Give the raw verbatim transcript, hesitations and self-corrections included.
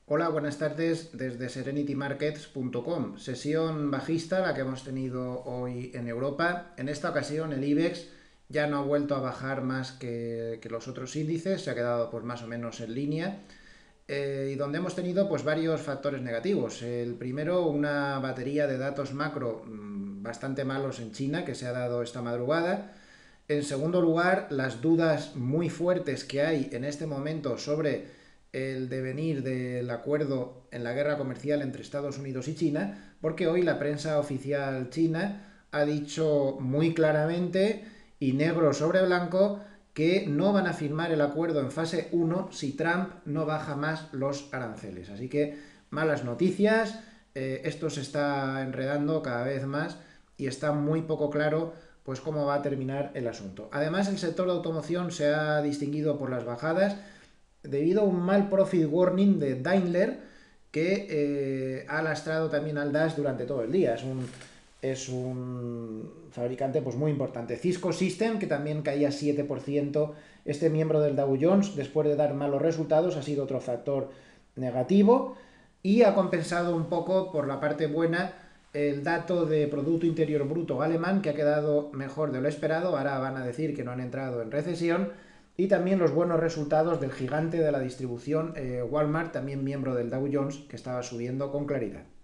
Hola, buenas tardes desde serenity markets punto com. Sesión bajista la que hemos tenido hoy en Europa. En esta ocasión el IBEX ya no ha vuelto a bajar más que, que los otros índices, se ha quedado pues más o menos en línea. Eh, y donde hemos tenido pues varios factores negativos. El primero, una batería de datos macro mmm, bastante malos en China que se ha dado esta madrugada. En segundo lugar, las dudas muy fuertes que hay en este momento sobre el devenir del acuerdo en la guerra comercial entre Estados Unidos y China, porque hoy la prensa oficial china ha dicho muy claramente y negro sobre blanco que no van a firmar el acuerdo en fase uno si Trump no baja más los aranceles. Así que malas noticias, eh, esto se está enredando cada vez más y está muy poco claro pues cómo va a terminar el asunto. Además, el sector de automoción se ha distinguido por las bajadas debido a un mal profit warning de Daimler que eh, ha lastrado también al Dash durante todo el día. Es un, es un fabricante pues, muy importante. Cisco System, que también caía siete por ciento. Este miembro del Dow Jones, después de dar malos resultados, ha sido otro factor negativo y ha compensado un poco por la parte buena el dato de Producto Interior Bruto alemán, que ha quedado mejor de lo esperado. Ahora van a decir que no han entrado en recesión. Y también los buenos resultados del gigante de la distribución, eh, Walmart, también miembro del Dow Jones, que estaba subiendo con claridad.